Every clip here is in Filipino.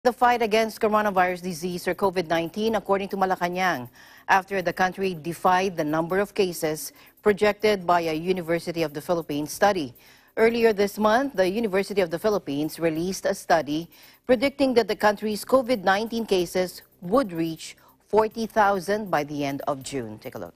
The fight against coronavirus disease or COVID-19 according to Malacanang after the country defied the number of cases projected by a University of the Philippines study. Earlier this month, the University of the Philippines released a study predicting that the country's COVID-19 cases would reach 40,000 by the end of June. Take a look.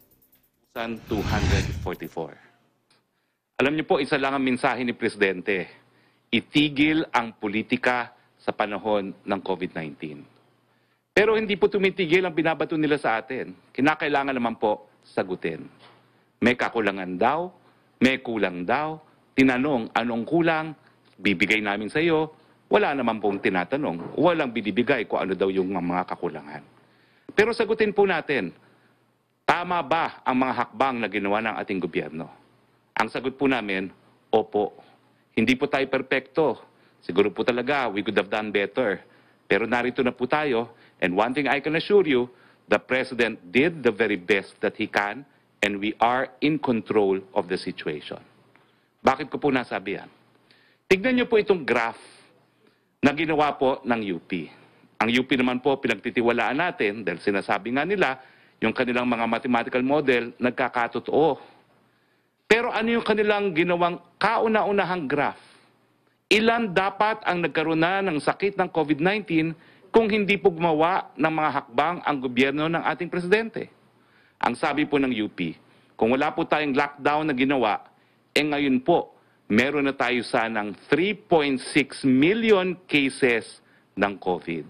244. Alam niyo po, isa lang ang mensahe ni Presidente. Itigil ang politika sa panahon ng COVID-19. Pero hindi po tumitigil ang binabato nila sa atin. Kinakailangan naman po sagutin. May kakulangan daw, may kulang daw, tinanong anong kulang, bibigay namin sa iyo, wala naman pong tinatanong, walang binibigay kung ano daw yung mga kakulangan. Pero sagutin po natin, tama ba ang mga hakbang na ginawa ng ating gobyerno? Ang sagot po namin, opo. Hindi po tayo perpekto. Siguro po talaga, we could have done better. Pero narito na po tayo, and one thing I can assure you, the President did the very best that he can, and we are in control of the situation. Bakit ko po nasabi yan? Tignan niyo po itong graph na ginawa po ng UP. Ang UP naman po pinagtitiwalaan natin dahil sinasabi nga nila, yung kanilang mga mathematical model nagkakatotoo. Pero ano yung kanilang ginawang kauna-unahang graph? Ilan dapat ang nagkaroon na ng sakit ng COVID-19 kung hindi po gumawa ng mga hakbang ang gobyerno ng ating presidente? Ang sabi po ng UP, kung wala po tayong lockdown na ginawa, ngayon po, meron na tayo sanang 3.6 million cases ng COVID.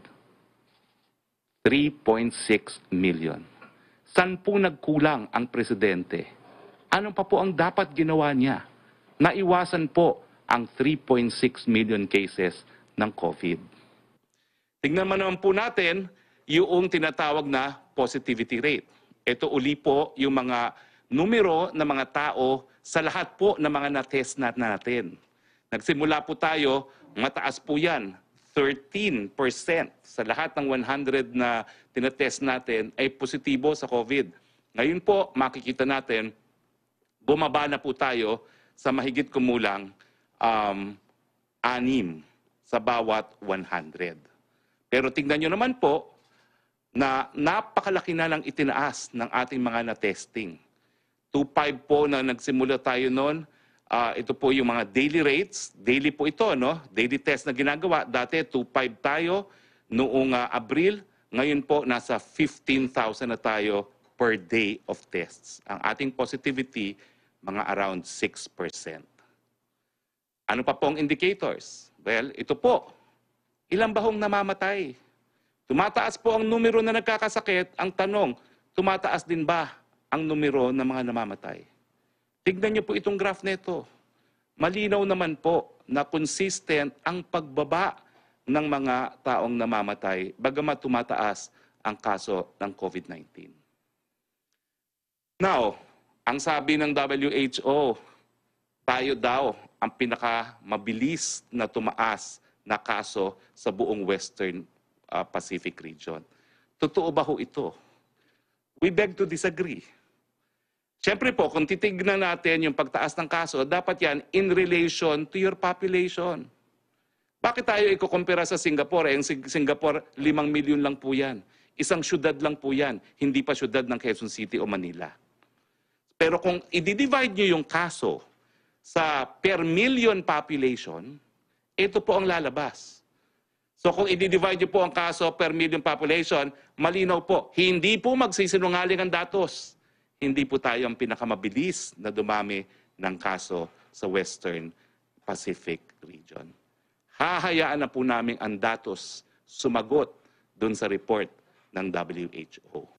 3.6 million. Saan po nagkulang ang presidente? Ano pa po ang dapat ginawa niya? Naiwasan po ang 3.6 million cases ng COVID. Tingnan naman po natin yung tinatawag na positivity rate. Ito uli po yung mga numero ng mga tao sa lahat po ng mga na-test natin. Nagsimula po tayo, mataas po yan, 13% sa lahat ng 100 na tinatest natin ay positibo sa COVID. Ngayon po, makikita natin, bumaba na po tayo sa mahigit kumulang 6 sa bawat 100. Pero tingnan nyo naman po na napakalaki na lang itinaas ng ating mga na-testing. 2.5 po na nagsimula tayo noon. Ito po yung mga daily rates. Daily po ito, no? Daily test na ginagawa. Dati 2.5 tayo noong Abril. Ngayon po nasa 15,000 na tayo per day of tests. Ang ating positivity, mga around 6%. Ano pa pong indicators? Well, ito po. Ilang bahong namamatay? Tumataas po ang numero na nagkakasakit. Ang tanong, tumataas din ba ang numero ng mga namamatay? Tignan niyo po itong graph nito. Malinaw naman po na consistent ang pagbaba ng mga taong namamatay bagamat tumataas ang kaso ng COVID-19. Now, ang sabi ng WHO, tayo daw ang pinakamabilis na tumaas na kaso sa buong Western Pacific region. Totoo ba ho ito? We beg to disagree. Siyempre po, kung titignan natin yung pagtaas ng kaso, dapat yan in relation to your population. Bakit tayo ikukumpira sa Singapore? Yung Singapore, 5 milyon lang po yan. Isang syudad lang po yan. Hindi pa syudad ng Quezon City o Manila. Pero kung i-divide nyo yung kaso sa per million population, ito po ang lalabas. So kung i-divide nyo po ang kaso per million population, malinaw po, hindi po magsisinungaling ang datos. Hindi po tayo ang pinakamabilis na dumami ng kaso sa Western Pacific region. Hahayaan na po namin ang datos sumagot dun sa report ng WHO.